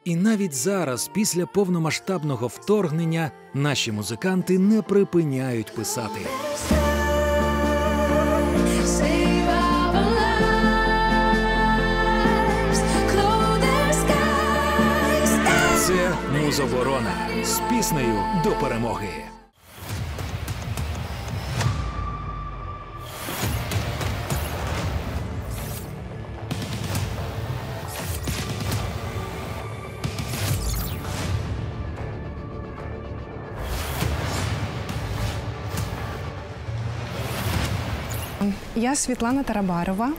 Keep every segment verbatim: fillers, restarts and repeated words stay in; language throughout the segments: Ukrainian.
І навіть зараз, після повномасштабного вторгнення, наші музиканти не припиняють писати. Це Музоборона з піснею «До перемоги». Я Світлана Тарабарова.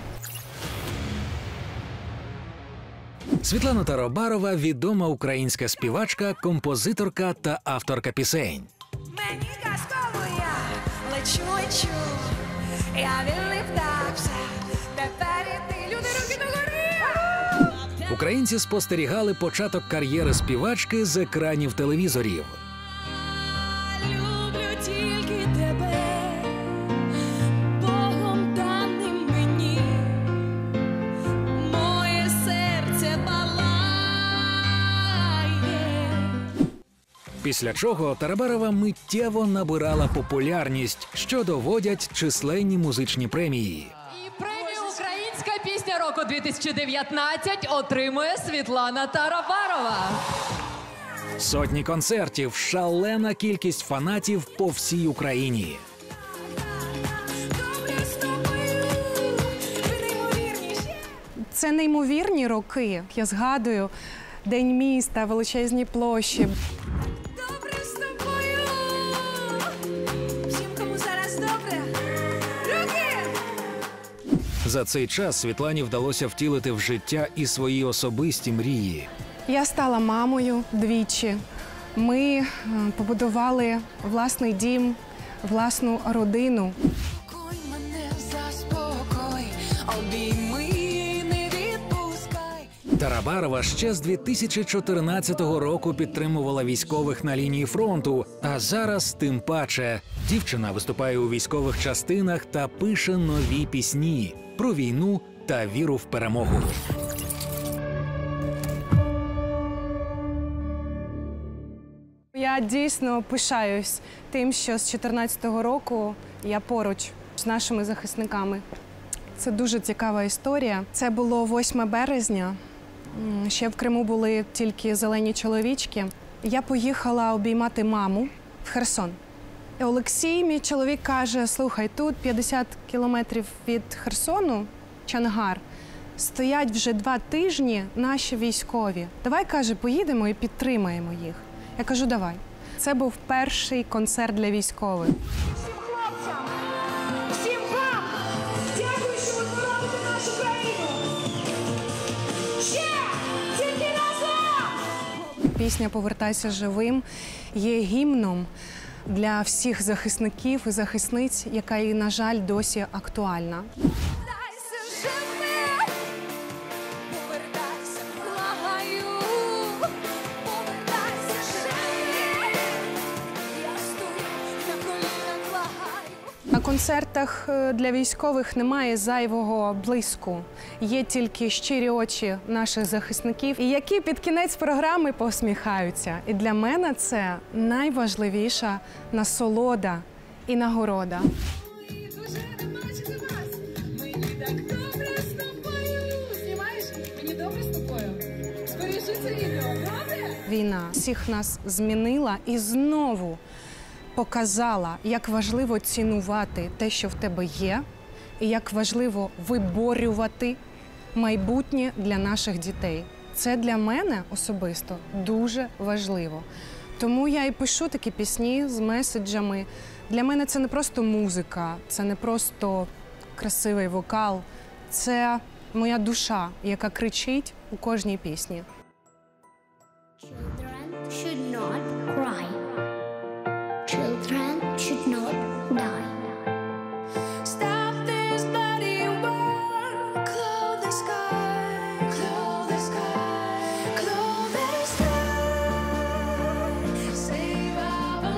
Світлана Тарабарова – відома українська співачка, композиторка та авторка пісень. Мені казково я лечу, лечу, я вільний птах вже, тепер іти, люди, руки догори! Українці спостерігали початок кар'єри співачки з екранів телевізорів. Люблю тільки тебе, Богом даним мені, моє серце палає. Після чого Тарабарова миттєво набирала популярність, що доводять численні музичні премії. І премію «Українська пісня року дві тисячі дев'ятнадцять» отримує Світлана Тарабарова. Сотні концертів, шалена кількість фанатів по всій Україні. Добре з тобою, ви неймовірніші. Це неймовірні роки. Я згадую День міста, величезні площі. Добре з тобою, всім, кому зараз добре, руки! За цей час Світлані вдалося втілити в життя і свої особисті мрії. Я стала мамою двічі. Ми е, побудували власний дім, власну родину. Конь мене заспокой, обійми, не відпускай. Тарабарова ще з дві тисячі чотирнадцятого року підтримувала військових на лінії фронту, а зараз тим паче. Дівчина виступає у військових частинах та пише нові пісні про війну та віру в перемогу. Я дійсно пишаюсь тим, що з чотирнадцятого року я поруч з нашими захисниками. Це дуже цікава історія. Це було восьме березня. М, Ще в Криму були тільки зелені чоловічки. Я поїхала обіймати маму в Херсон. І Олексій, мій чоловік, каже: слухай, тут п'ятдесят кілометрів від Херсону, Чангар, стоять вже два тижні наші військові. Давай, каже, поїдемо і підтримаємо їх. Я кажу, давай. Це був перший концерт для військових. Всім хлопцям, всім вам, дякую, що ви бороните нашу країну. Ще, тільки разом! Пісня «Повертайся живим» є гімном для всіх захисників і захисниць, яка і, на жаль, досі актуальна. Повертайся живим, повертайся, благаю, повертайся живим, я стою на колінах, благаю. На концертах е, для військових немає зайвого блиску. Є тільки щирі очі наших захисників, і які під кінець програми посміхаються. І для мене це найважливіша насолода і нагорода. Ой, дуже рада бачити вас. Мені так добре з тобою. Знімаєш? Мені добре з тобою. Збережи це відео, добре? Війна всіх нас змінила і знову показала, як важливо цінувати те, що в тебе є, і як важливо виборювати майбутнє для наших дітей. Це для мене особисто дуже важливо. Тому я і пишу такі пісні з меседжами. Для мене це не просто музика, це не просто красивий вокал, це моя душа, яка кричить у кожній пісні. Children should not cry. Children should not die. Stop this bloody war. Clothe the sky. Clothe the sky. Clothe the sky. Save our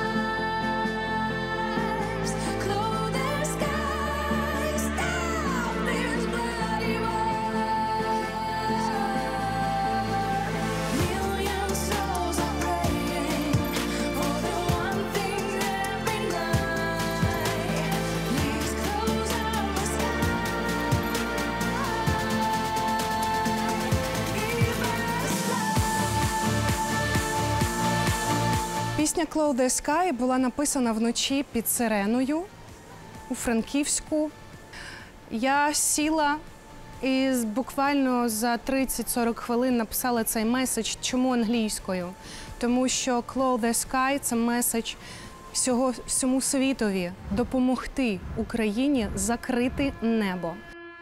lives. Clothe the sky. Stop this bloody war. Пісня «Close the Sky» була написана вночі під сиреною у Франківську. Я сіла і буквально за тридцять-сорок хвилин написала цей меседж. Чому англійською? Тому що «Close the Sky» – це меседж всього, всьому світові допомогти Україні закрити небо.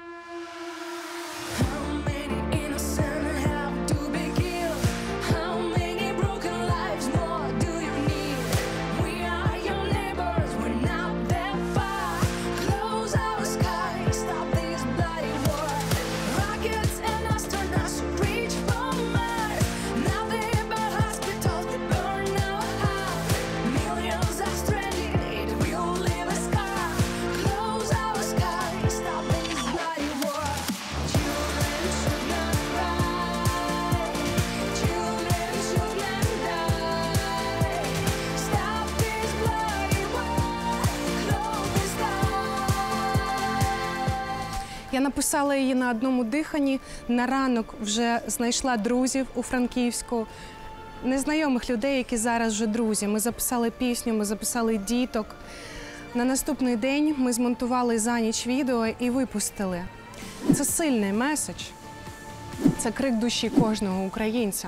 Я написала її на одному диханні, на ранок вже знайшла друзів у Франківську, незнайомих людей, які зараз вже друзі. Ми записали пісню, ми записали діток. На наступний день ми змонтували за ніч відео і випустили. Це сильний меседж, це крик душі кожного українця.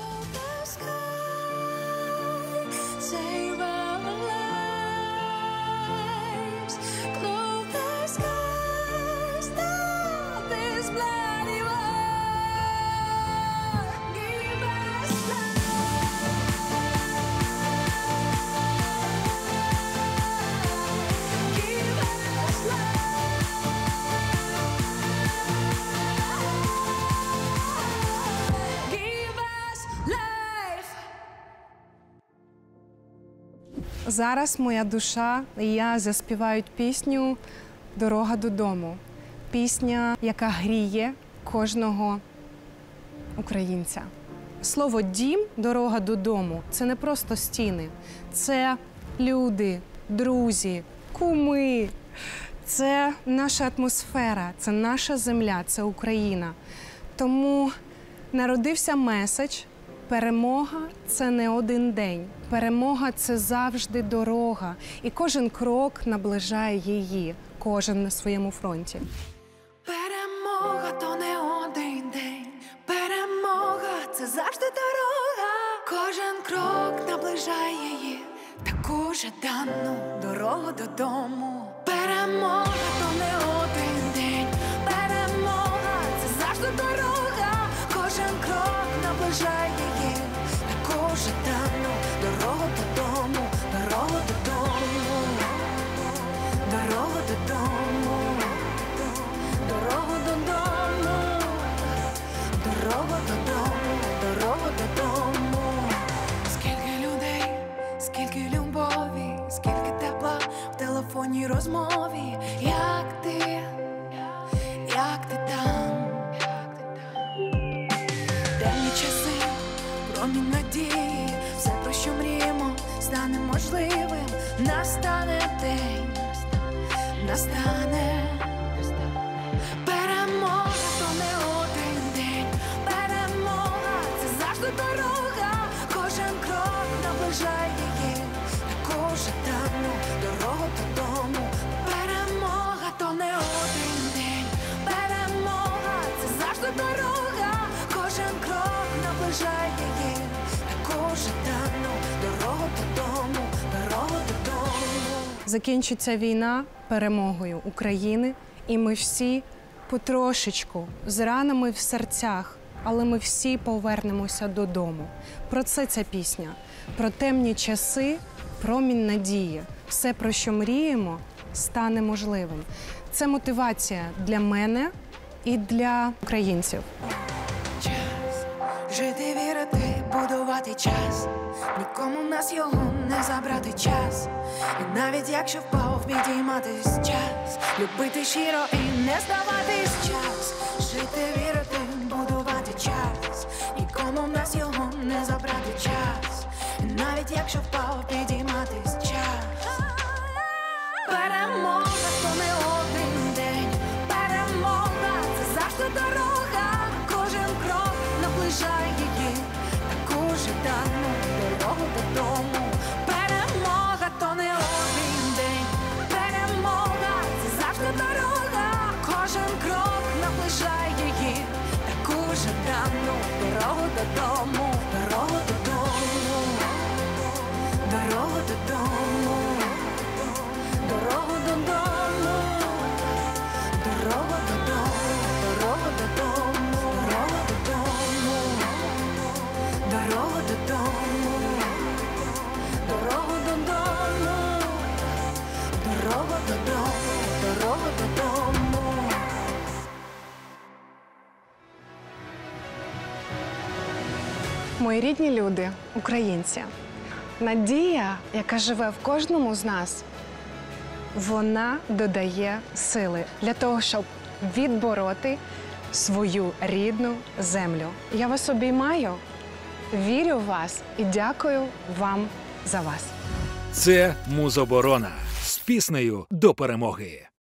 Зараз моя душа і я заспівають пісню «Дорога додому». Пісня, яка гріє кожного українця. Слово «дім», «дорога додому» – це не просто стіни. Це люди, друзі, куми. Це наша атмосфера, це наша земля, це Україна. Тому народився меседж. Перемога – це не один день. Перемога – це завжди дорога. І кожен крок наближає її, кожен на своєму фронті. Перемога – то не один день. Перемога – це завжди дорога. Кожен крок наближає її, таку жадану дорогу додому. Перемога – то не один день. Перемога – це завжди дорога. Кожен крок наближає її, таку жадану дорогу додому, дорогу додому, дорогу додому, дорогу додому, дорогу додому, дорогу додому. Скільки людей, скільки любові, скільки тепла в телефонній розмові. Як ти, як ти там? Темні часи, промінь надії, все, про що мріємо, стане можливим. Настане день, настане. Перемога – то не один день. Перемога – це завжди дорога. Кожен крок наближає її, таку жадану дорогу додому. Перемога – то не один день. Перемога – це завжди дорога. Кожен крок наближає її, таку жадану дорогу додому, дорогу додому. Закінчиться війна перемогою України, і ми всі потрошечку, з ранами в серцях, але ми всі повернемося додому. Про це ця пісня. Про темні часи, промінь надії. Все, про що мріємо, стане можливим. Це мотивація для мене і для українців. Час жити, вірити, будувати час. Нікому в нас його не забрати час. І навіть якщо впав, підійматись час. Любити щиро і не здаватись час. Жити, вірити, будувати час. Нікому в нас його не забрати час. І навіть якщо впав, підійматись час. Перемога – то не один день. Перемога – це завжди дорога. Кожен крок наближає її, таку жадану дорогу додому. додому, дорогу додому, дорогу додому, дорогу додому, дорогу додому, дорогу додому, дорогу додому, дорогу додому, дорогу додому, дорогу додому, дорогу додому. Мої рідні люди, українці, надія, яка живе в кожному з нас, вона додає сили для того, щоб відбороти свою рідну землю. Я вас обіймаю, вірю в вас і дякую вам за вас. Це Музоборона з піснею до перемоги.